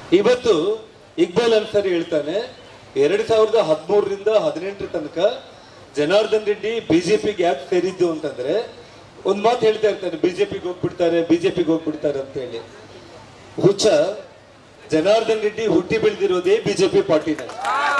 ಇವತ್ತು ಇಕ್ಬಾಲ್ ಅನ್ಸಾರಿ ಹೇಳ್ತಾನೆ 2013ರಿಂದ 18 ತನಕ ಜನಾರ್ದನ್ ರೆಡ್ಡಿ ಬಿಜೆಪಿಗೆ ಯಾಕೆ ಸೇರಿದ್ದು ಅಂತಂದ್ರೆ ಒಂದ್ ಮಾತು ಹೇಳ್ತಾ ಇರ್ತಾನೆ, ಬಿಜೆಪಿಗೆ ಹೋಗ್ಬಿಡ್ತಾರೆ ಅಂತ ಹೇಳಿ. ಹುಚ್ಚ, ಜನಾರ್ದನ್ ರೆಡ್ಡಿ ಹುಟ್ಟಿ ಬೆಳೆದಿರೋದೇ ಬಿಜೆಪಿ ಪಾರ್ಟಿನಲ್ಲಿ.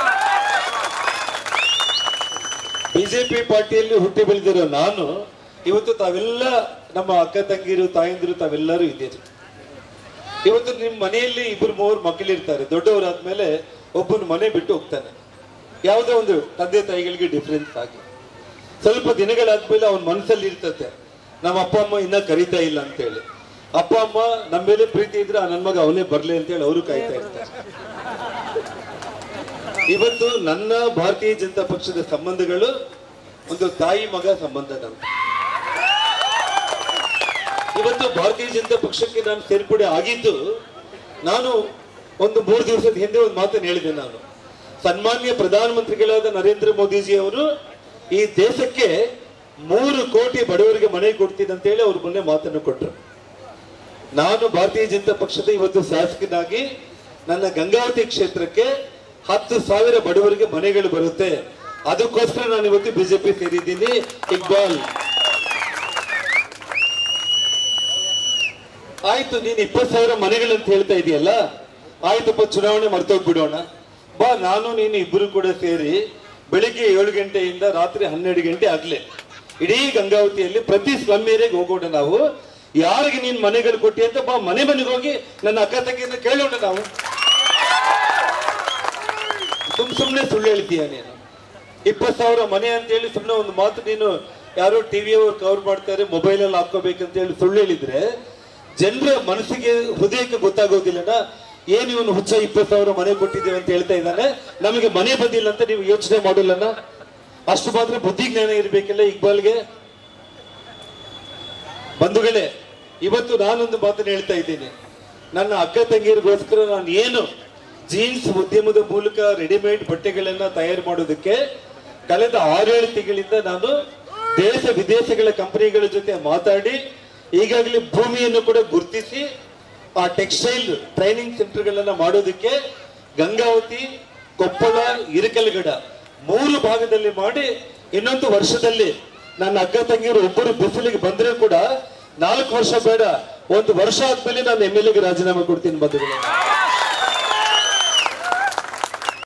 ಬಿಜೆಪಿ ಪಾರ್ಟಿಯಲ್ಲಿ ಹುಟ್ಟಿ ಬೆಳೆದಿರೋ ನಾನು ಇವತ್ತು ತಾವೆಲ್ಲ ನಮ್ಮ ಅಕ್ಕ ತಂಗಿರು ತಾಯಂದಿರು ತಾವೆಲ್ಲರೂ ಇದ್ದೀರಿ. ಇವತ್ತು ನಿಮ್ಮ ಮನೆಯಲ್ಲಿ 2-3 ಮಕ್ಕಳಿರ್ತಾರೆ, ದೊಡ್ಡವರಾದ್ಮೇಲೆ ಒಬ್ಬನ ಮನೆ ಬಿಟ್ಟು ಹೋಗ್ತಾನೆ. ಯಾವುದೋ ಒಂದು ತಂದೆ ತಾಯಿಗಳಿಗೆ ಡಿಫ್ರೆನ್ಸ್ ಆಗಿ ಸ್ವಲ್ಪ ದಿನಗಳಾದ್ಮೇಲೆ ಅವನ ಮನಸ್ಸಲ್ಲಿ ಇರ್ತದೆ, ನಮ್ಮ ಅಪ್ಪ ಅಮ್ಮ ಇನ್ನ ಕರೀತಾ ಇಲ್ಲ ಅಂತೇಳಿ. ಅಪ್ಪ ಅಮ್ಮ ನಮ್ಮ ಮೇಲೆ ಪ್ರೀತಿ ಇದ್ರೆ ನನ್ನ ಮಗ ಅವನೇ ಬರ್ಲಿ ಅಂತೇಳಿ ಅವರು ಕಾಯ್ತಾ ಇರ್ತಾರೆ. ಇವತ್ತು ನನ್ನ ಭಾರತೀಯ ಜನತಾ ಪಕ್ಷದ ಸಂಬಂಧಗಳು ಒಂದು ತಾಯಿ ಮಗ ಸಂಬಂಧ. ಇವತ್ತು ಭಾರತೀಯ ಜನತಾ ಪಕ್ಷಕ್ಕೆ ನಾನು ಸೇರ್ಪಡೆ ಆಗಿದ್ದು, ನಾನು ಒಂದು 3 ದಿವಸದ ಹಿಂದೆ ಒಂದು ಮಾತನ್ನು ಹೇಳಿದೆ. ನಾನು ಸನ್ಮಾನ್ಯ ಪ್ರಧಾನಮಂತ್ರಿಗಳಾದ ನರೇಂದ್ರ ಮೋದಿಜಿ ಅವರು ಈ ದೇಶಕ್ಕೆ 3 ಕೋಟಿ ಬಡವರಿಗೆ ಮನೆ ಕೊಡ್ತೀನಿ ಅಂತ ಹೇಳಿ ಅವ್ರು ಮೊನ್ನೆ ಮಾತನ್ನು ಕೊಟ್ಟರು. ನಾನು ಭಾರತೀಯ ಜನತಾ ಪಕ್ಷದ ಇವತ್ತು ಶಾಸಕನಾಗಿ ನನ್ನ ಗಂಗಾವತಿ ಕ್ಷೇತ್ರಕ್ಕೆ 10,000 ಬಡವರಿಗೆ ಮನೆಗಳು ಬರುತ್ತೆ. ಅದಕ್ಕೋಸ್ಕರ ನಾನು ಇವತ್ತು ಬಿಜೆಪಿ ಸೇರಿದ್ದೀನಿ. ಇಕ್ಬಾಲ್, ಆಯ್ತು ನೀನು 20,000 ಮನೆಗಳಂತ ಹೇಳ್ತಾ ಇದೆಯಲ್ಲ, ಆಯ್ತಪ್ಪ ಚುನಾವಣೆ ಮರ್ತೋಗ್ಬಿಡೋಣ ಬಾ, ನಾನು ನೀನು ಇಬ್ಬರು ಕೂಡ ಸೇರಿ ಬೆಳಿಗ್ಗೆ 7 ಗಂಟೆಯಿಂದ ರಾತ್ರಿ 12 ಗಂಟೆ ಆಗ್ಲೇ ಇಡೀ ಗಂಗಾವತಿಯಲ್ಲಿ ಪ್ರತಿ ಸ್ಲಮ್ ಏರಿಯಾಗೆ ಹೋಗೋಣ. ನಾವು ಯಾರಿಗೆ ನೀನ್ ಮನೆಗಳು ಕೊಟ್ಟಿ ಅಂತ ಬಾ, ಮನೆಗೆ ಹೋಗಿ ನನ್ನ ಅಕ್ಕ ತಂಗಿಯಿಂದ ಕೇಳೋಣ. ನಾವು ಸುಮ್ನೆ ಸುಳ್ಳು ಹೇಳ್ತೀಯ ನೀನು. 20,000 ಮನೆ ಅಂತ ಹೇಳಿ ಸುಮ್ನೆ ಒಂದು ಮಾತು ನೀನು ಯಾರೋ ಟಿವಿಯವರು ಕವರ್ ಮಾಡ್ತಾರೆ, ಮೊಬೈಲಲ್ಲಿ ಹಾಕೋಬೇಕಂತ ಹೇಳಿ ಸುಳ್ಳು ಹೇಳಿದ್ರೆ ಜನರ ಮನಸ್ಸಿಗೆ ಹೃದಯಕ್ಕೆ ಗೊತ್ತಾಗೋದಿಲ್ಲನಾ? ಏನ್ ಇವನು ಹುಚ್ಚ 20,000 ಮನೆ ಕೊಟ್ಟಿದ್ದೇವೆ ಅಂತ ಹೇಳ್ತಾ ಇದ್ದಾನೆ, ನಮಗೆ ಮನೆ ಬಂದಿಲ್ಲ ಅಂತ ನೀವು ಯೋಚನೆ ಮಾಡೋಲ್ಲನ? ಅಷ್ಟು ಮಾತ್ರ ಬುದ್ಧಿ ಜ್ಞಾನ ಇರ್ಬೇಕಿಲ್ಲ ಇಕ್ಬಾಲ್ಗೆ. ಬಂಧುಗಳೇ, ಇವತ್ತು ನಾನೊಂದು ಮಾತನ್ನು ಹೇಳ್ತಾ ಇದ್ದೀನಿ. ನನ್ನ ಅಕ್ಕ ತಂಗಿಯರಿಗೋಸ್ಕರ ನಾನು ಏನು ಜೀನ್ಸ್ ಉದ್ಯಮದ ಮೂಲಕ ರೆಡಿಮೇಡ್ ಬಟ್ಟೆಗಳನ್ನ ತಯಾರು ಮಾಡೋದಕ್ಕೆ ಕಳೆದ 6-7 ತಿಂಗಳಿಂದ ನಾನು ದೇಶ ವಿದೇಶಗಳ ಕಂಪನಿಗಳ ಜೊತೆ ಮಾತಾಡಿ ಈಗಾಗಲೇ ಭೂಮಿಯನ್ನು ಕೂಡ ಗುರುತಿಸಿ ಆ ಟೆಕ್ಸ್ಟೈಲ್ ಟ್ರೈನಿಂಗ್ ಸೆಂಟರ್ಗಳನ್ನ ಮಾಡೋದಕ್ಕೆ ಗಂಗಾವತಿ, ಕೊಪ್ಪಳ, ಇರಕಲಗಡ 3 ಭಾಗದಲ್ಲಿ ಮಾಡಿ ಇನ್ನೊಂದು ವರ್ಷದಲ್ಲಿ ನನ್ನ ಅಕ್ಕ ತಂಗಿಯರು ಒಬ್ಬರು ಬಿಸಿಲಿಗೆ ಬಂದ್ರೆ ಕೂಡ 4 ವರ್ಷ ಬೇಡ, 1 ವರ್ಷ ಆದ್ಮೇಲೆ ನಾನು MLA ಗೆ ರಾಜೀನಾಮೆ ಕೊಡ್ತೀನಿ ಬಂಧುಗಳೇ.